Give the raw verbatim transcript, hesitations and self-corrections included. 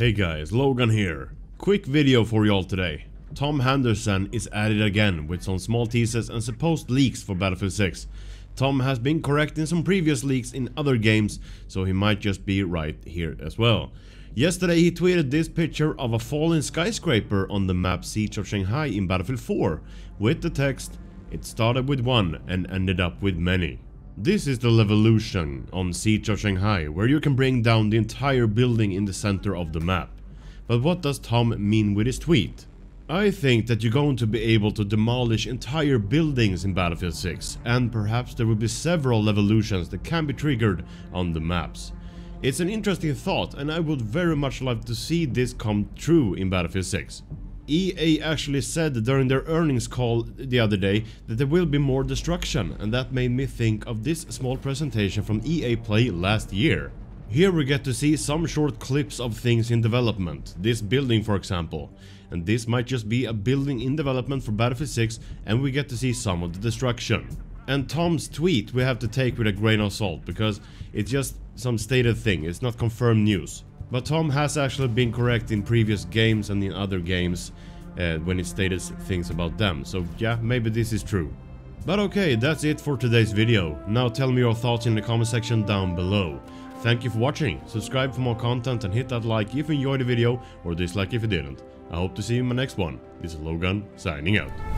Hey guys, Logan here. Quick video for y'all today. Tom Henderson is at it again with some small teasers and supposed leaks for Battlefield six. Tom has been correct in some previous leaks in other games, so he might just be right here as well. Yesterday he tweeted this picture of a fallen skyscraper on the map Siege of Shanghai in Battlefield four, with the text, "It started with one and ended up with many." This is the Levolution on Siege of Shanghai, where you can bring down the entire building in the center of the map. But what does Tom mean with his tweet? I think that you're going to be able to demolish entire buildings in Battlefield six, and perhaps there will be several Levolutions that can be triggered on the maps. It's an interesting thought, and I would very much like to see this come true in Battlefield six. E A actually said during their earnings call the other day that there will be more destruction, and that made me think of this small presentation from E A Play last year. Here we get to see some short clips of things in development, this building for example, and this might just be a building in development for Battlefield six, and we get to see some of the destruction. And Tom's tweet we have to take with a grain of salt, because it's just some stated thing, it's not confirmed news. But Tom has actually been correct in previous games and in other games uh, when he stated things about them, so yeah, maybe this is true. But okay, that's it for today's video. Now tell me your thoughts in the comment section down below. Thank you for watching, subscribe for more content and hit that like if you enjoyed the video or dislike if you didn't. I hope to see you in my next one. This is Logan signing out.